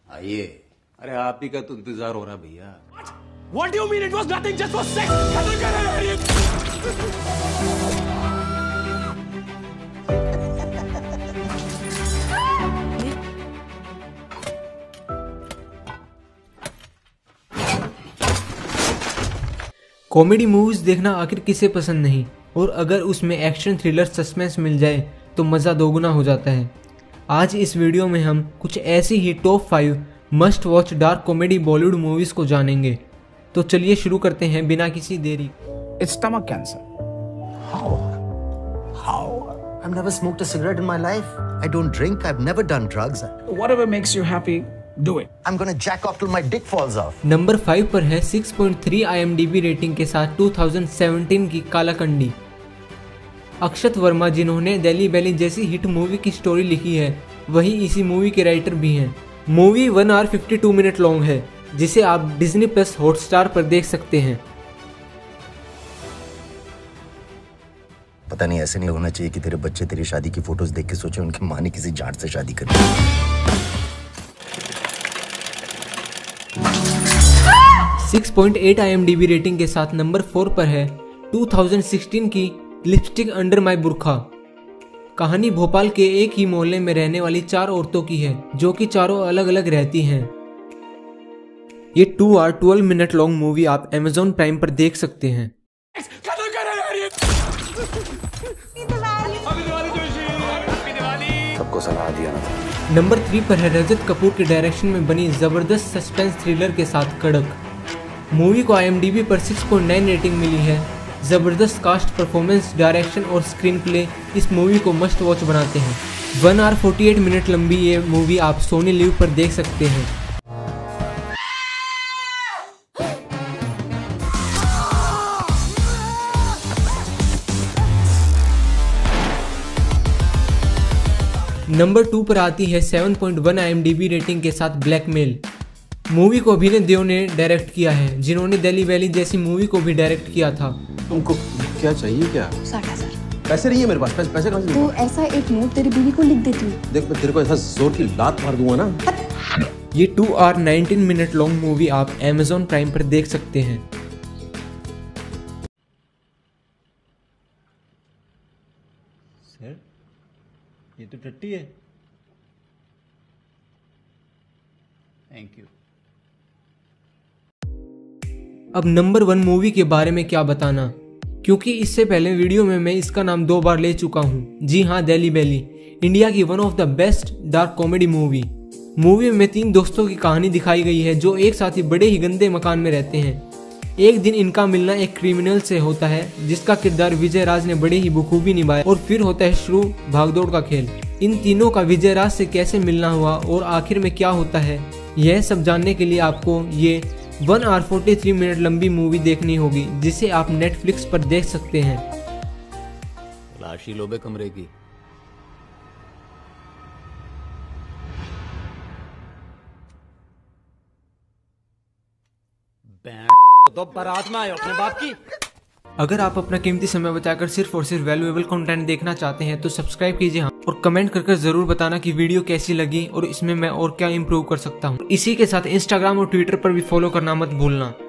आइए। अरे आप ही का तो इंतजार हो रहा भैया। What do you mean it was nothing just for sex? खत्म कर रहे हैं कॉमेडी मूवीज देखना आखिर किसे पसंद नहीं, और अगर उसमें एक्शन, थ्रिलर, सस्पेंस मिल जाए तो मज़ा दोगुना हो जाता है। आज इस वीडियो में हम कुछ ऐसी ही top 5 must watch dark comedy Bollywood movies को जानेंगे। तो चलिए शुरू करते हैं बिना किसी देरी। It's stomach cancer. How? I've never smoked a cigarette in my life. I don't drink. I've never done drugs. Whatever makes you happy, do it. I'm gonna jack off till my dick falls off. Number 5 पर है 6.3 IMDb rating के साथ 2017 की कालाकंडी। अक्षत वर्मा, जिन्होंने Delhi Belly जैसी hit movie की story लिखी है, वही इसी मूवी के राइटर भी हैं। मूवी 1 आवर 52 मिनट लॉन्ग है, जिसे आप डिज्नी प्लस हॉटस्टार पर देख सकते हैं। पता नहीं, ऐसे नहीं होना चाहिए कि तेरे बच्चे तेरी शादी की फोटोज देख के सोचे उनकी माँ ने किसी जाट से शादी कर ली। 6.8 IMDb रेटिंग के साथ नंबर 4 पर है 2016 की लिपस्टिक अंडर माई बुरखा। कहानी भोपाल के एक ही मोहल्ले में रहने वाली 4 औरतों की है, जो कि चारों अलग अलग रहती हैं। ये 2 आवर 12 मिनट लॉन्ग मूवी आप Amazon प्राइम पर देख सकते हैं। खत्म कर रहे हैं सबको सलाह दिया ना। नंबर 3 पर है रजत कपूर के डायरेक्शन में बनी जबरदस्त सस्पेंस थ्रिलर के साथ कड़क। मूवी को IMDb पर 6.9 रेटिंग मिली है। जबरदस्त कास्ट, परफॉर्मेंस, डायरेक्शन और स्क्रीन प्ले इस मूवी को मस्ट वॉच बनाते हैं। 1 आवर 48 मिनट लंबी ये मूवी आप सोनी लिव पर देख सकते हैं। नंबर 2 पर आती है 7.1 IMDb रेटिंग के साथ ब्लैकमेल। मूवी को अभिनय देव ने डायरेक्ट किया है, जिन्होंने दिल्ली वैली जैसी मूवी को भी डायरेक्ट किया था। तुमको क्या चाहिए? क्या 60,000 पैसे नहीं है मेरे पास। पैसे कहाँ से? तो ऐसा एक नोट तेरी बीवी को लिख देती हूँ। देख, मैं तेरे को ऐसा जोर की लात मार दूंगा ना। ये 2 आवर 19 मिनट लॉन्ग मूवी आप Amazon प्राइम पर देख सकते हैं। सर, ये तो टट्टी है। Thank you. अब नंबर 1 मूवी के बारे में क्या बताना, क्योंकि इससे पहले वीडियो में मैं इसका नाम 2 बार ले चुका हूँ। जी हाँ, दिल्ली वैली, इंडिया की one of the best dark comedy movie. Movie में 3 दोस्तों की कहानी दिखाई गई है, जो एक साथ ही बड़े ही गंदे मकान में रहते हैं। एक दिन इनका मिलना एक क्रिमिनल से होता है, जिसका किरदार विजय राज ने बड़े ही बखूबी निभाया, और फिर होता है शुरू भागदौड़ का खेल। इन तीनों का विजय राज से कैसे मिलना हुआ और आखिर में क्या होता है, यह सब जानने के लिए आपको ये 1 आवर 43 मिनट लंबी मूवी देखनी होगी, जिसे आप नेटफ्लिक्स पर देख सकते हैं। लाशी लोबे कमरे की। तो बारात में आए अपने बाप की। अगर आप अपना कीमती समय बचाकर सिर्फ और सिर्फ वैल्यूएबल कंटेंट देखना चाहते हैं तो सब्सक्राइब कीजिए और कमेंट कर जरूर बताना कि वीडियो कैसी लगी और इसमें मैं और क्या इंप्रूव कर सकता हूँ। इसी के साथ इंस्टाग्राम और ट्विटर पर भी फॉलो करना मत भूलना।